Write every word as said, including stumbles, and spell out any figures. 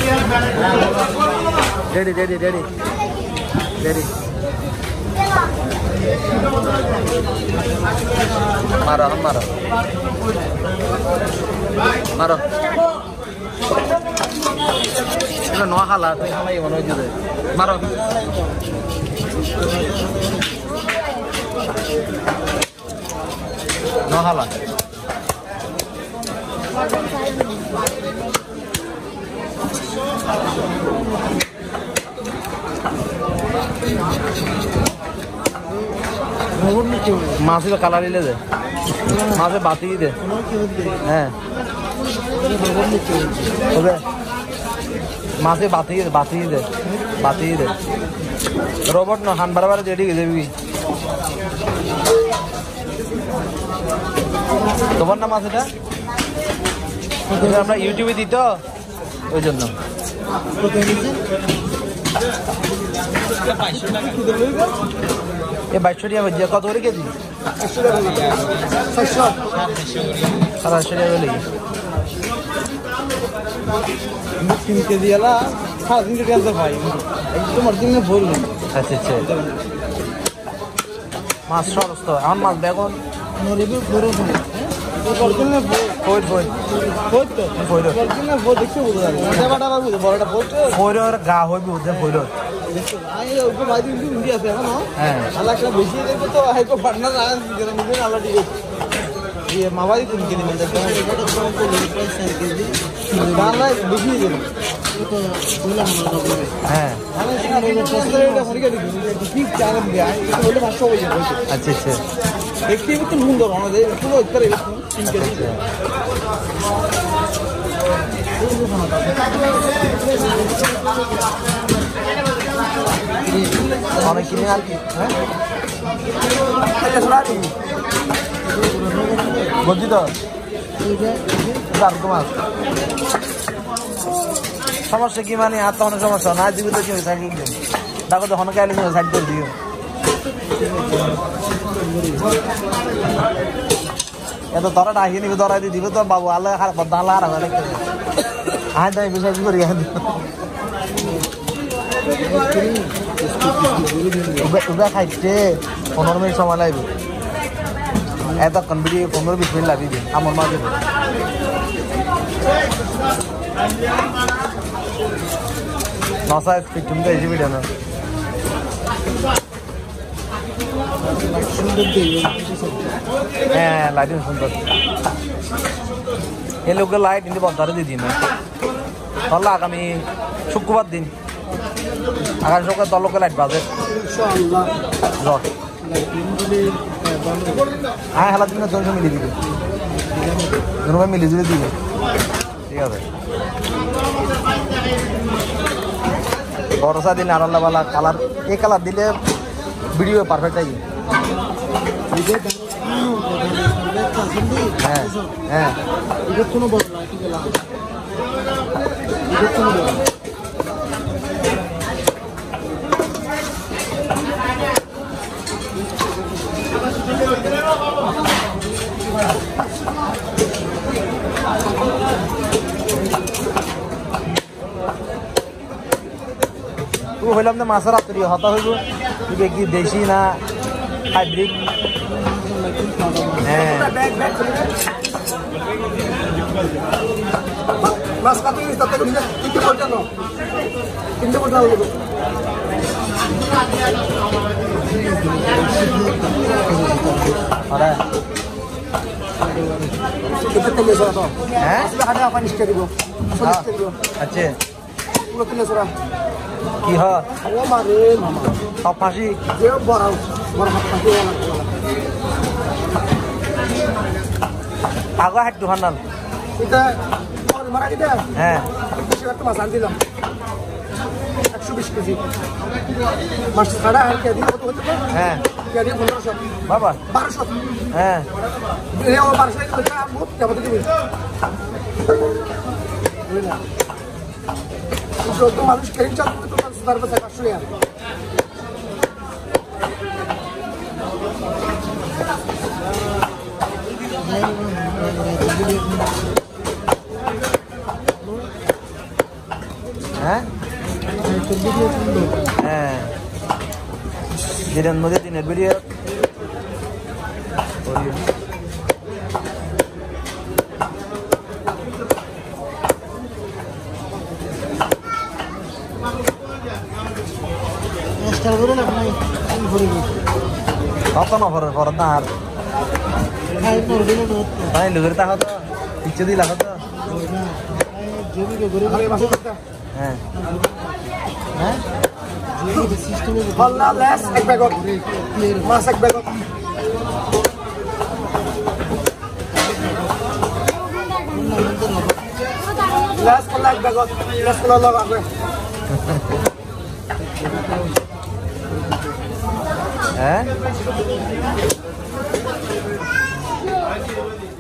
Ready, ready, ready. Ready. Maro, maro. Maro. Ini no hala, tu hala yang mana juga. Maro. No hala. मासे का colour ले दे मासे बाती ही दे हैं okay मासे बाती ही दे बाती ही दे बाती ही दे रोबोट ना हान बराबर जेडी के दे भी तो बन्ना मासे टा तो हमरा यूट्यूब दी तो ওই জন্য ये বাইশশো টাকা বাজে কত করে কেজি ছয়শো সাতশো টাকা লাগে তিন কেজি আলা সাড়ে তিন কেজি আনতে ভাই একদম অরিজিনাল ভুল আচ্ছা আচ্ছা মাছ সরস্ত এখন মাছ বেগুন নরিবি বড় অরিজিনাল ভুল ভুল ভুল তো ভুল অরিজিনাল ভুল দেখতে বুঝা যায় এটা বাটা বাবু বড়টা ভুল ভুলের গা হইবি ওদের ভুল আই ওকে বাইরে কিন্তু ইন্ডিয়া আছে এখন হ্যাঁ আল্লাহ একটা বেশি দেবে তো আইকো পার্টনার আন যেন মুখে আল্লাহ ঠিক আছে ये मावारी तुम के दिन में देखो तो तो को ले पैसा के दी डाला बेশি দেবে তো बोला हम হ্যাঁ আমি সেটা বলে সস্তা রেটে হরিকে দিই ঠিক জানেন ভাই এটা হলো পাঁচশো হয়ে যাবে আচ্ছা আচ্ছা দেখতে কিন্তু সুন্দর আমাদের পুরো উত্তর এরকম তিন কেজি অনেক কিনে আর কি হ্যাঁ এটা সরাই বুঝছি তো মাছ সমস্যা কি মানে আর তো অনেক সমস্যা না দিবি তো কি সাইড দেখো তো হনকে আইলে সাইড করে দিও এত ধরা ডাকি নিবি ধরাই দিয়ে দিবে তো বাবু আল্লাহ খারাপ দাঁড়া আর আয় তাই বিষয় কি করি উবে খাইতে পনেরো মিনিট সময় লাগবে এতক্ষণ ভিডিও পনেরো বিশ মিনিট লাগবে আমার মাঝে নশা ফিফটিন তো এসে ভিডিও না হ্যাঁ লাইটিং সুন্দর এই লোকের লাইট কিন্তু বন্ধ দিয়ে দিন তাহলে আগামী শুক্রবার দিন আগামী শুক্রবার দল লোকের লাইট বাজে হ্যাঁ হেলা দিন জনসংখ্যা মিলিয়ে দিবে জনসংখ্যা মিলিয়ে দিলে দিবে ঠিক আছে বরসা দিন আর আল্লাহওয়ালা কালার এই কালার দিলে ভিডিও পারফেক্ট আই হ্যাঁ হ্যাঁ তুই হইলাম না মাছের আত্মীয় হতা হইব তুই কি দেশি না হাইব্রিড হ্যাঁ মাছ কাটি তাতে তিনটে পয়সা নাও তিনটে পয়সা হইব আরে এটা তেলে সরা তো হ্যাঁ আসলে হাতে আপনি নিশ্চয় দিব আসলে দিব আচ্ছা পুরো তেলে সরা কি হয় ও মারে মামা সব ফাঁসি যে বড় বড় ফাঁসি আগা হাত দুহান নাল এটা মারা দিতে হ্যাঁ একটা মাছ আন দিলাম একশো বিশ কেজি মাছ ছাড়া আর কেজি কত হচ্ছে হ্যাঁ কেজি পনেরোশো বাবা বারোশো হ্যাঁ ও বারোশো টাকা বহুত যাবো দিবি চোদ্দ মানুষ কেজি চালু তো তার কাছে পাঁচশো টাকা হ্যাঁ হ্যাঁ যেটার মধ্যে দিনের ভিডিও কত নফরের পর না আর তাই লুকের তা হতো পিচ্ছে দিলা হতো হ্যাঁ হ্যাঁ Holla less ek bagot. Mas ek bagot. Less holla ek bagot. Less holla log agwe. হ্যাঁ